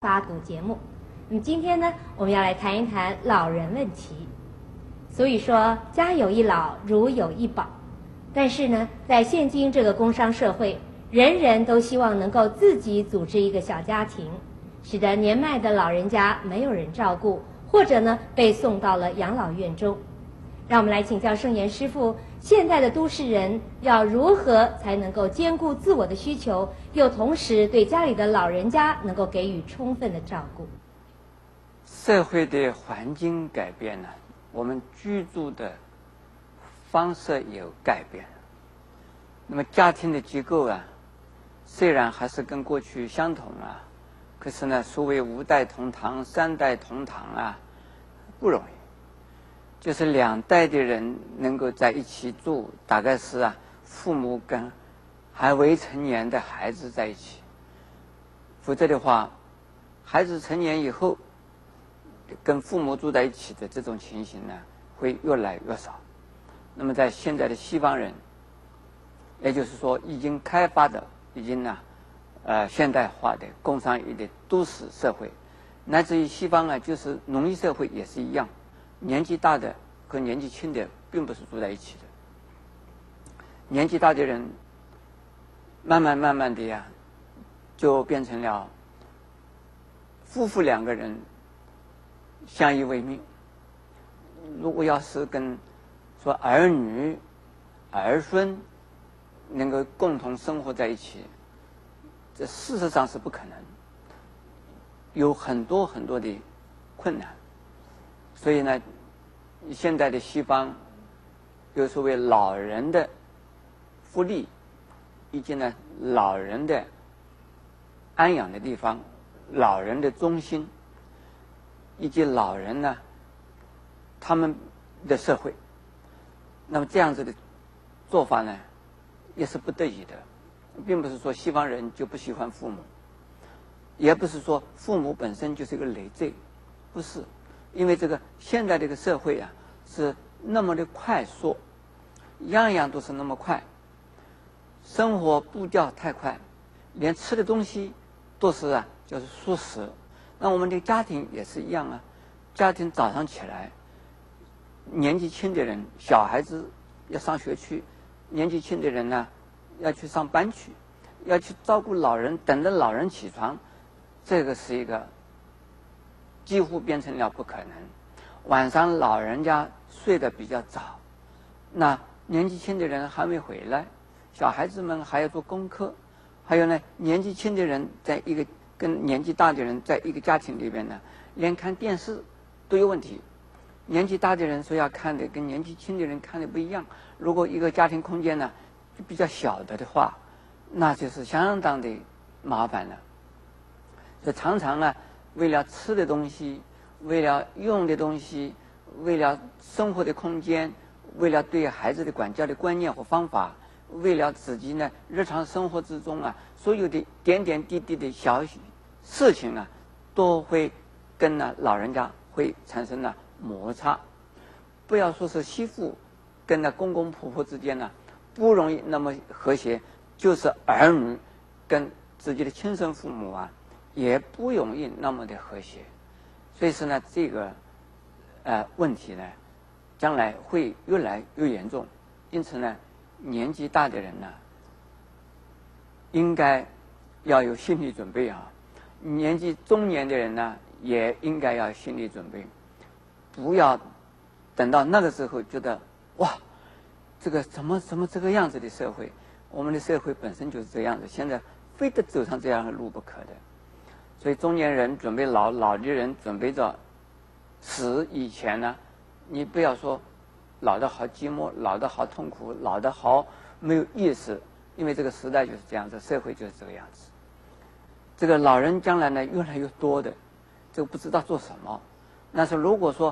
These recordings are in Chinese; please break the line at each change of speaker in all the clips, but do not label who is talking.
发读节目。那么今天呢，我们要来谈一谈老人问题。所以说，家有一老，如有一宝。但是呢，在现今这个工商社会，人人都希望能够自己组织一个小家庭，使得年迈的老人家没有人照顾，或者呢被送到了养老院中。让我们来请教圣严师父，现代的都市人要如何才能够兼顾自我的需求，又同时对家里的老人家能够给予充分的照顾？
社会的环境改变了，我们居住的方式也有改变。那么家庭的结构啊，虽然还是跟过去相同啊，可是呢，所谓5代同堂、3代同堂啊，不容易。就是2代的人能够在一起住，大概是啊，父母跟还未成年的孩子在一起。否则的话，孩子成年以后，跟父母住在一起的这种情形呢，会越来越少。那么在现在的西方人，也就是说已经开发的、已经呢，现代化的工商业的都市社会，乃至于西方啊，就是农业社会也是一样。年纪大的和年纪轻的并不是住在一起的。年纪大的人慢慢的呀，就变成了夫妇2个人相依为命。如果要是跟说儿女儿孙能够共同生活在一起，这事实上是不可能，有很多的困难。所以呢，现在的西方有所谓老人的福利，以及呢老人的安养的地方、老人的中心，以及老人呢他们的社会。那么这样子的做法呢，也是不得已的，并不是说西方人就不喜欢父母，也不是说父母本身就是一个累赘，不是。因为这个现在这个社会啊，是那么的快速，样样都是那么快，生活步调太快，连吃的东西都是啊，就是速食。那我们的家庭也是一样啊，家庭早上起来，年纪轻的人，小孩子要上学去，年纪轻的人呢要去上班去，要去照顾老人，等着老人起床，这个是一个几乎变成了不可能。晚上老人家睡得比较早，那年纪轻的人还没回来，小孩子们还要做功课，还有呢，年纪轻的人在一个跟年纪大的人在一个家庭里边呢，连看电视都有问题。年纪大的人说要看的跟年纪轻的人看的不一样。如果一个家庭空间呢就比较小的话，那就是相当的麻烦了。所以常常呢，为了吃的东西，为了用的东西，为了生活的空间，为了对孩子的管教的观念和方法，为了自己呢日常生活之中啊，所有的点点滴滴的小事情啊，都会跟老人家会产生了摩擦。不要说是媳妇跟公公婆婆之间呢不容易那么和谐，就是儿女跟自己的亲生父母啊也不容易那么的和谐。所以说呢，这个问题呢，将来会越来越严重。因此呢，年纪大的人呢，应该要有心理准备啊。年纪中年的人呢，也应该要有心理准备，不要等到那个时候觉得哇，这个怎么这个样子的社会，我们的社会本身就是这样子，现在非得走上这样的路不可的。所以中年人准备老的人准备着死以前呢，你不要说老得好寂寞，老得好痛苦，老得好没有意思，因为这个时代就是这样子，社会就是这个样子。这个老人将来呢越来越多的，这个不知道做什么。但是如果说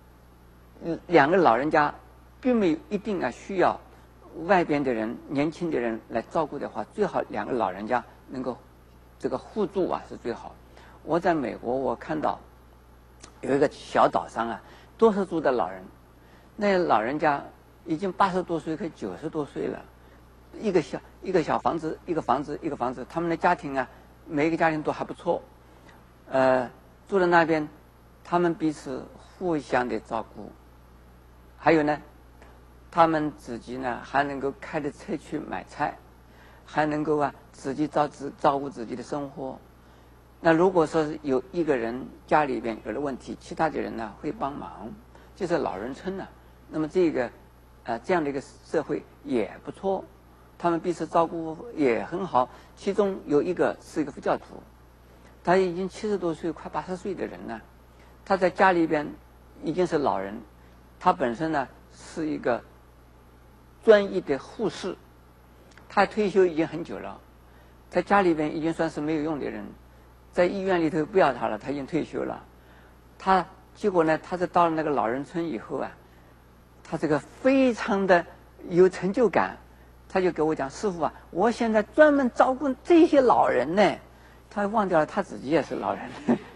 2个老人家并没有一定需要外边的人、年轻的人来照顾的话，最好2个老人家能够这个互助啊是最好。我在美国我看到有一个小岛上啊，都是住的老人，那老人家已经80多岁和90多岁了，一个小房子，一个房子，他们的家庭啊，每一个家庭都还不错， 住在那边，他们彼此互相的照顾，还有呢，他们自己呢还能够开着车去买菜，还能够自己照顾自己的生活。那如果说是有一个人家里边有了问题，其他的人呢会帮忙，就是老人村呢。那么这样的一个社会也不错，他们彼此照顾也很好。其中有一个是一个佛教徒，他已经70多岁快80岁的人了，他在家里边已经是老人，他本身呢是一个专业的护士，他退休已经很久了，在家里边已经算是没有用的人，在医院里头不要他了，他已经退休了。结果呢，他是到了那个老人村以后他这个非常的有成就感，他就给我讲：“师傅我现在专门照顾这些老人呢。”他忘掉了他自己也是老人，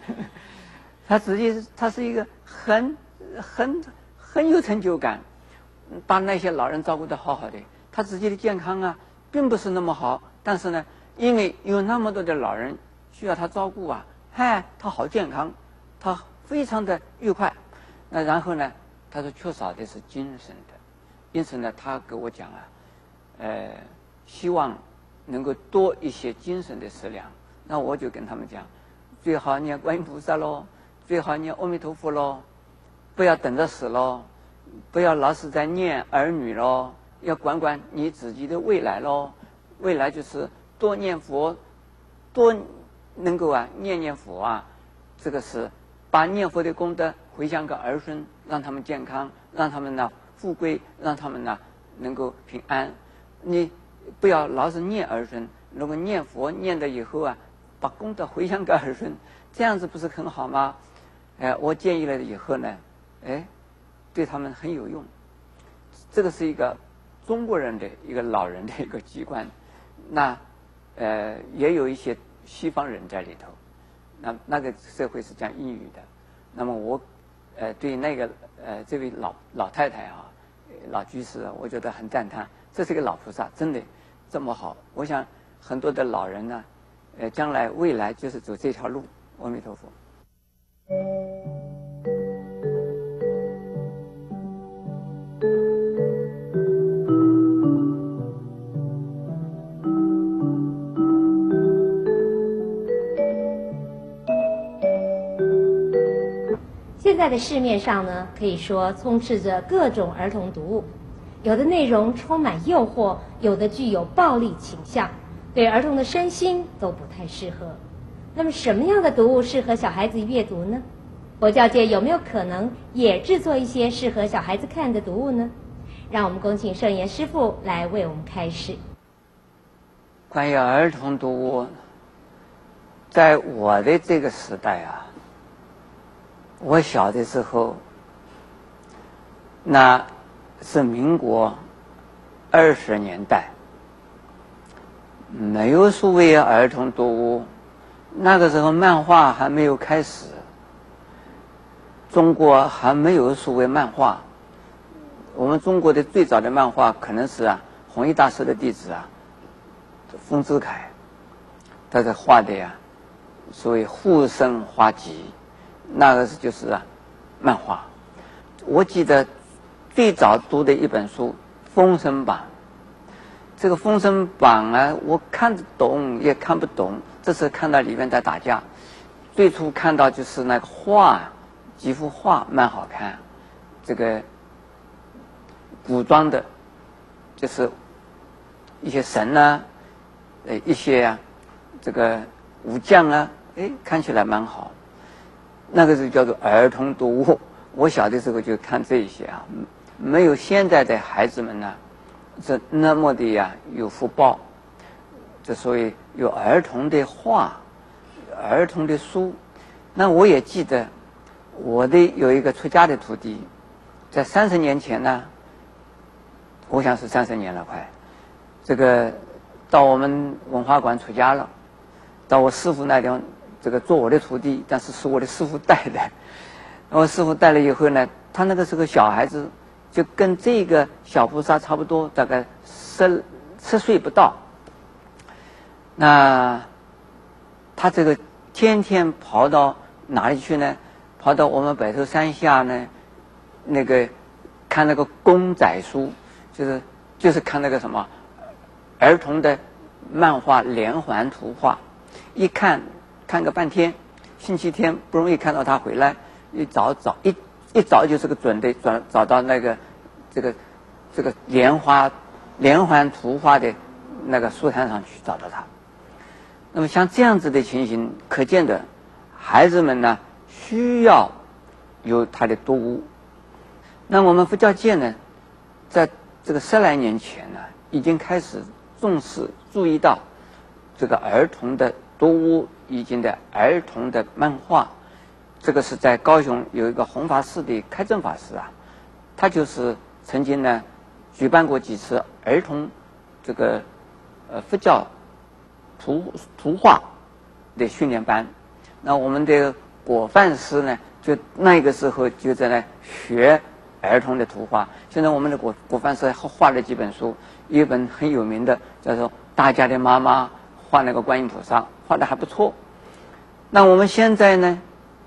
他是一个很有成就感，把那些老人照顾得好好的。他自己的健康并不是那么好，但是呢，因为有那么多的老人需要他照顾他好健康，他非常的愉快。那然后呢，他说缺少的是精神的，因此呢，他给我讲希望能够多一些精神的食粮。那我就跟他们讲，最好念观音菩萨咯，最好念阿弥陀佛咯，不要等着死咯，不要老是在念儿女咯，要管管你自己的未来咯。未来就是多念佛，多能够念佛这个是把念佛的功德回向给儿孙，让他们健康，让他们呢富贵，让他们呢能够平安。你不要老是念儿孙，如果念佛念的以后把功德回向给儿孙，这样子不是很好吗？我建议了以后呢，对他们很有用。这个是一个中国人的一个老人的一个习惯，那也有一些西方人在里头。那个社会是讲英语的，那么我对那个这位老太太老居士，我觉得很赞叹，这是个老菩萨，真的这么好。我想很多的老人呢，将来未来就是走这条路。阿弥陀佛。
现在的市面上呢，可以说充斥着各种儿童读物，有的内容充满诱惑，有的具有暴力倾向，对儿童的身心都不太适合。那么什么样的读物适合小孩子阅读呢？佛教界有没有可能也制作一些适合小孩子看的读物呢？让我们恭请圣严师父来为我们开示。
关于儿童读物，在我的这个时代我小的时候，那是民国20年代，没有所谓儿童读物。那个时候漫画还没有开始，中国还没有所谓漫画。我们中国的最早的漫画可能是弘一大师的弟子丰子恺，他在画的所谓护生画集，那个就是漫画。我记得最早读的一本书《封神榜》，这个《封神榜》我看得懂也看不懂，这次看到里面在打架。最初看到就是那个画，几幅画蛮好看，这个古装的，就是一些神一些这个武将看起来蛮好。那个是叫做儿童读物。我小的时候就看这些没有现在的孩子们这那么的有福报。这所以有儿童的画，儿童的书。那我也记得我有一个出家的徒弟，在30年前我想是30年了快，这个到我们文化馆出家了，到我师父那地方这个做我的徒弟，但是我的师父带的。我师父带了以后呢，他那个是个小孩子，就跟这个小菩萨差不多，大概10岁不到。那他这个天天跑到哪里去呢？跑到我们北头山下呢，那个看那个公仔书，就是看那个什么儿童的漫画连环图画，一看个半天，星期天不容易看到他回来，一找就是个准的找到那个这个连环图画的那个书摊上去找到他。那么像这样子的情形，可见的孩子们呢需要有他的读物。那我们佛教界呢，在这个10来年前呢，已经开始注意到这个儿童的读物以及的儿童的漫画。这个是在高雄有一个弘法寺的开正法师啊，他就是曾经呢举办过几次儿童这个佛教图画的训练班。那我们的果范师呢，就那个时候就在那学儿童的图画。现在我们的果范师画了几本书，一本很有名的叫做《大家的妈妈》，画那个观音菩萨，画的还不错。那我们现在呢，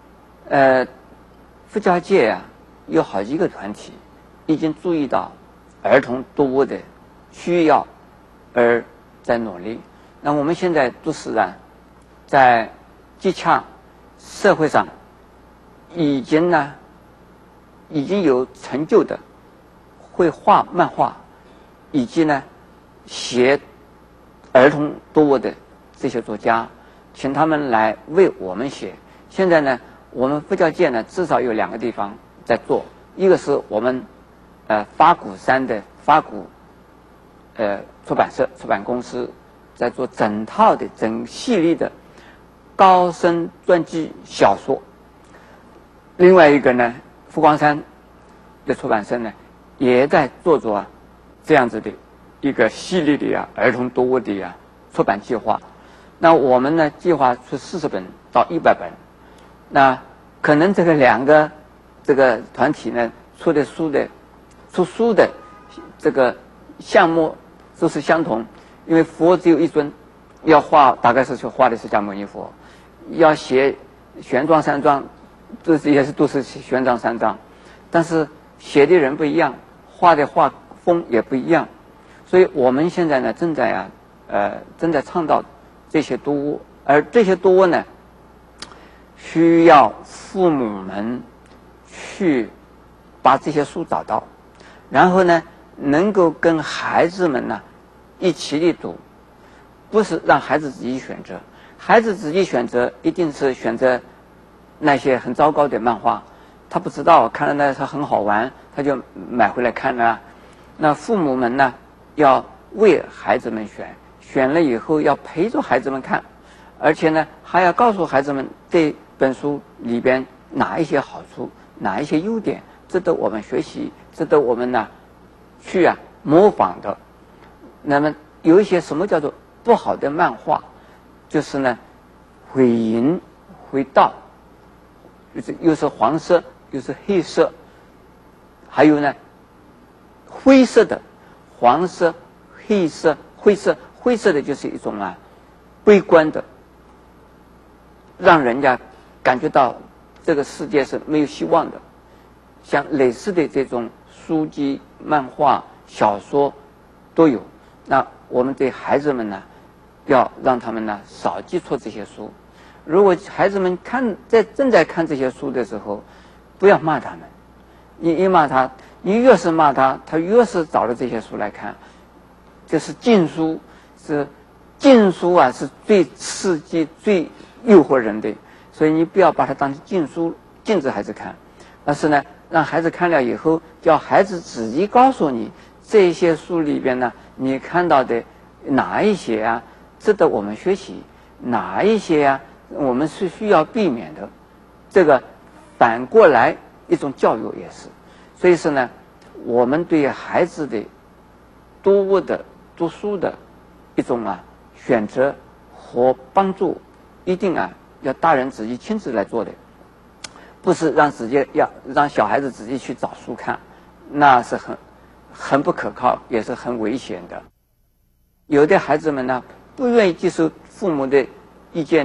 佛教界啊，有好几个团体已经注意到儿童读物的需要，而在努力。那我们现在都是啊，在基洽社会上已经有成就的会画漫画，以及呢写儿童读物的这些作家，请他们来为我们写。现在呢，我们佛教界呢至少有2个地方在做，一个是我们法鼓山的法鼓出版公司在做整套的整系列的高僧传记小说。另外一个呢，佛光山的出版社呢也在做这样子的一个系列的儿童读物的出版计划。那我们呢计划出40本到100本。那可能这个2个这个团体呢出书的这个项目都是相同，因为佛只有一尊，要画大概是去画的释迦牟尼佛，要写玄奘三藏，都是玄奘三藏，但是写的人不一样，画的画风也不一样。所以我们现在呢正在倡导这些读物，而这些读物呢需要父母们去把这些书找到，然后呢能够跟孩子们呢一起的读，不是让孩子自己选择。孩子自己选择一定是选择那些很糟糕的漫画，他不知道，看了那他很好玩，他就买回来看了。那父母们呢要为孩子们选了以后要陪着孩子们看，而且呢还要告诉孩子们这本书里边哪一些好处，哪一些优点值得我们学习，值得我们呢去模仿的。那么有一些什么叫做不好的漫画，就是呢毁淫毁道，又是黄色又是黑色，还有呢灰色的，黄色黑色灰色的就是一种悲观的，让人家感觉到这个世界是没有希望的。像类似的这种书籍漫画小说都有。那我们对孩子们呢要让他们呢少接触这些书。如果孩子们正在看这些书的时候，不要骂他们，你一骂他，你越是骂他，他越是找了这些书来看。这是禁书，是最刺激最诱惑人的，所以你不要把它当成禁书禁止孩子看，而是呢让孩子看了以后，叫孩子自己告诉你这些书里边呢你看到的哪一些值得我们学习，哪一些我们是需要避免的。这个反过来一种教育也是。所以说呢，我们对孩子的读书的一种选择和帮助，一定要大人自己亲自来做的，不是让小孩子自己去找书看，那是很不可靠，也是很危险的。有的孩子们呢不愿意接受父母的意见的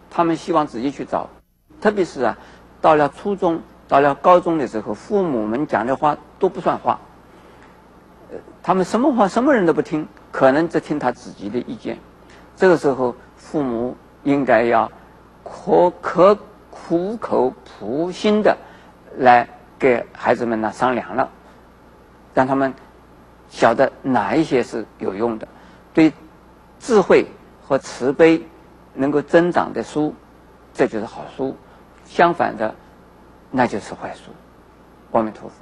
他们希望自己去找，特别是到了初中、到了高中的时候，父母们讲的话都不算话，他们什么话什么人都不听，可能只听他自己的意见。这个时候，父母应该要苦口婆心的来给孩子们商量了，让他们晓得哪一些是有用的，对智慧和慈悲能够增长的书，这就是好书；相反的，那就是坏书。阿弥陀佛。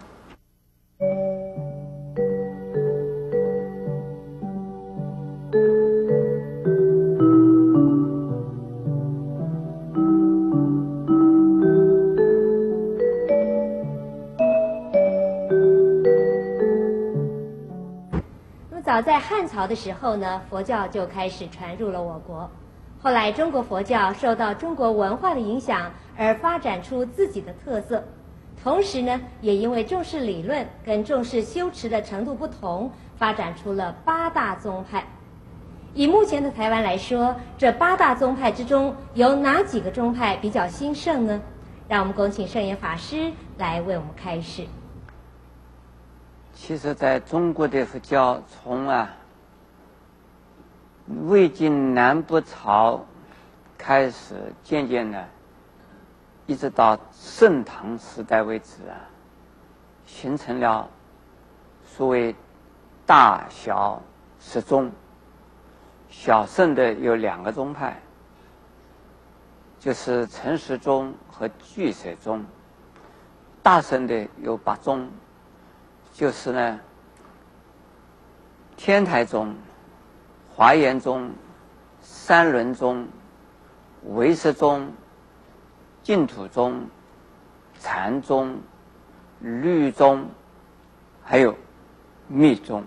早在汉朝的时候呢，佛教就开始传入了我国。后来中国佛教受到中国文化的影响而发展出自己的特色，同时呢，也因为重视理论跟重视修持的程度不同，发展出了8大宗派。以目前的台湾来说，这8大宗派之中有哪几个宗派比较兴盛呢？让我们恭请圣严法师来为我们开示。
其实在中国的佛教从魏晋南北朝开始，渐渐的一直到盛唐时代为止形成了所谓大小10宗。小乘的有2个宗派，就是陈实宗和俱舍宗。大乘的有8宗，就是呢，天台宗、华严宗、三轮宗、唯识宗、净土宗、禅宗、律宗，还有密宗。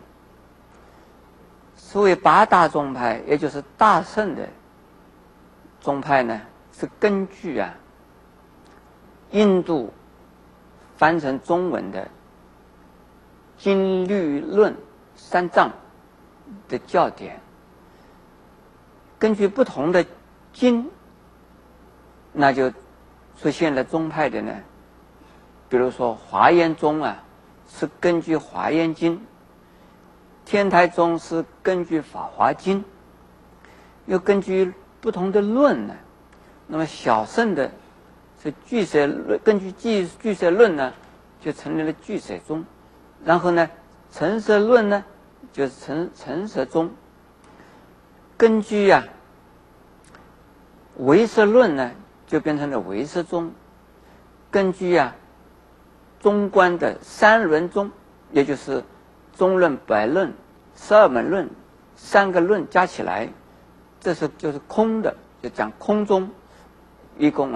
所谓8大宗派，也就是大乘的宗派呢，是根据印度翻成中文的经律论3藏的教典，根据不同的经，那就出现了宗派的呢。比如说华严宗是根据华严经，天台宗是根据法华经，又根据不同的论呢。那么小乘的是俱舍论，根据俱舍论呢，就成立了俱舍宗。然后呢，成实论呢，就是成实宗。根据唯识论呢，就变成了唯识宗。根据中观的三轮宗，也就是中论、百论、12门论3个论加起来，就是空的，就讲空宗，一共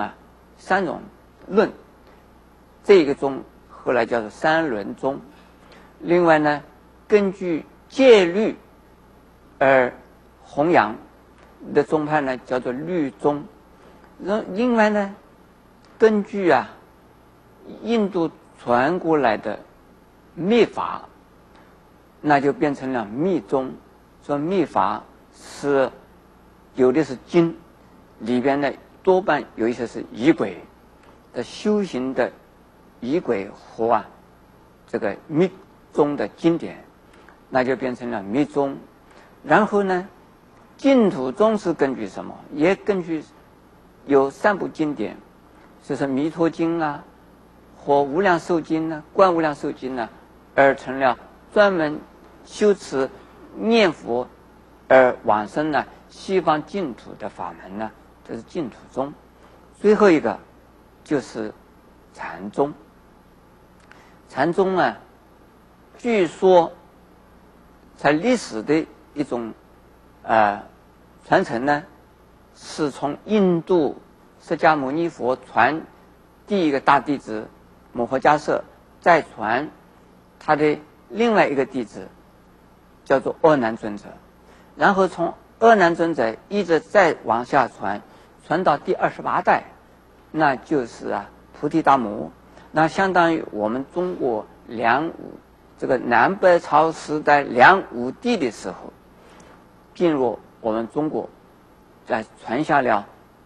3种论。这个宗后来叫做三轮宗。另外呢，根据戒律而弘扬的宗派呢，叫做律宗。另外呢，根据印度传过来的密法，那就变成了密宗。说密法是有的是经，里边呢多半有一些是仪轨的修行的仪轨和这个密宗的经典，那就变成了密宗。然后呢，净土宗是根据什么？也根据有3部经典，就是弥陀经或无量寿经观无量寿经而成了专门修持念佛而往生西方净土的法门这是净土宗。最后一个就是禅宗。禅宗据说在历史的一种传承呢，是从印度释迦牟尼佛传第一个大弟子摩诃迦叶，再传他的另外一个弟子叫做阿难尊者，然后从阿难尊者一直再往下传到第28代，那就是菩提达摩。那相当于我们中国这个南北朝时代梁武帝的时候，进入我们中国，传下了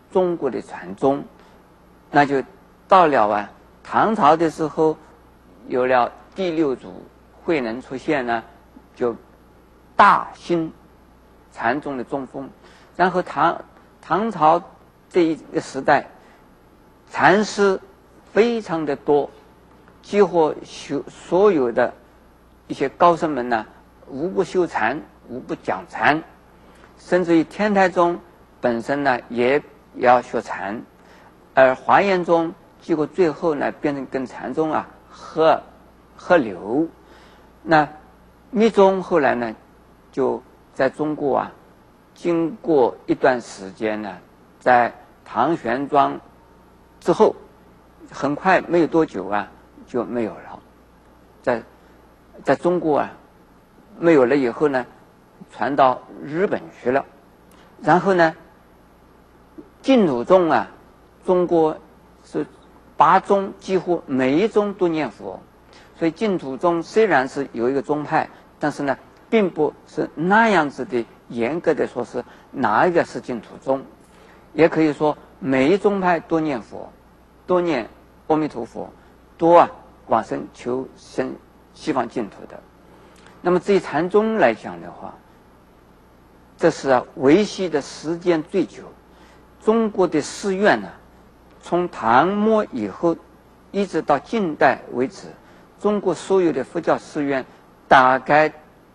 中国的传宗。那就到了啊唐朝的时候，有了第六祖慧能出现呢，就大兴禅宗的宗风。然后唐朝这一个时代，禅师非常的多，几乎所有的一些高僧们呢，无不修禅，无不讲禅，甚至于天台宗本身呢也要学禅，而华严宗结果最后呢变成跟禅宗啊合流。那密宗后来呢就在中国啊，经过一段时间呢，在唐玄奘之后，很快没有多久啊就没有了。在中国啊没有了以后呢，传到日本去了。然后呢，净土宗啊，中国是8宗，几乎每一宗都念佛。所以净土宗虽然是有一个宗派，但是呢，并不是那样子的严格的说是哪一个是净土宗，也可以说每一宗派都念佛，都念阿弥陀佛，都往生求生西方净土的。那么至于禅宗来讲的话，这是维系的时间最久。中国的寺院呢，从唐末以后一直到近代为止，中国所有的佛教寺院大概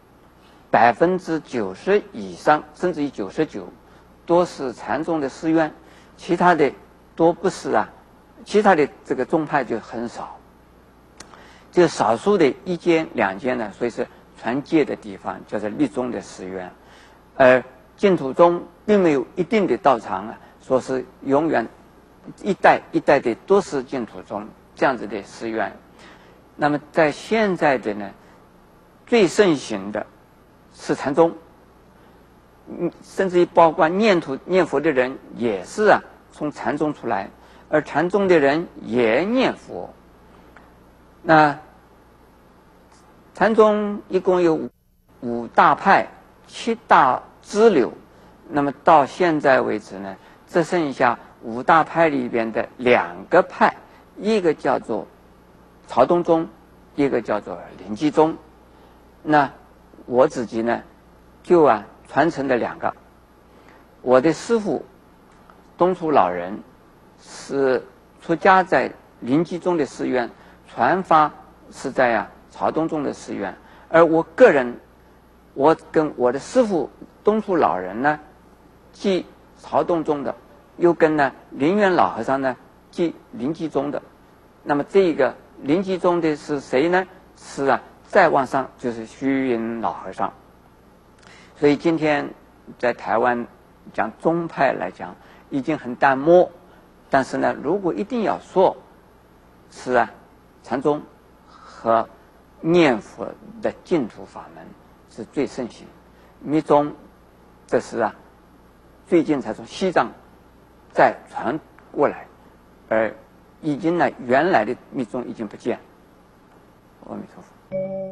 90%以上，甚至于99%都是禅宗的寺院，其他的都不是其他的这个宗派就很少，就少数的1间2间呢，所以是传戒的地方，叫做密宗的寺院。而净土宗并没有一定的道场说是永远一代一代的都是净土宗这样子的寺院。那么在现在的呢，最盛行的是禅宗，甚至于包括念佛的人也是从禅宗出来，而禅宗的人也念佛。那禅宗一共有5大派7大支流，那么到现在为止呢，只剩下5大派里边的2个派，一个叫做曹洞宗，一个叫做临济宗。那我自己呢就传承了2个。我的师父东楚老人是出家在临济宗的寺院，传法是在曹洞宗的寺院。而我个人，我跟我的师父东楚老人呢即曹洞宗的，又跟灵源老和尚呢即临济宗的。那么这个临济宗的是谁呢？是再往上就是虚云老和尚。所以今天在台湾讲宗派来讲已经很淡漠，但是呢，如果一定要说是禅宗和念佛的净土法门是最盛行。密宗这是最近才从西藏再传过来，而已经原来的密宗已经不见。阿弥陀佛。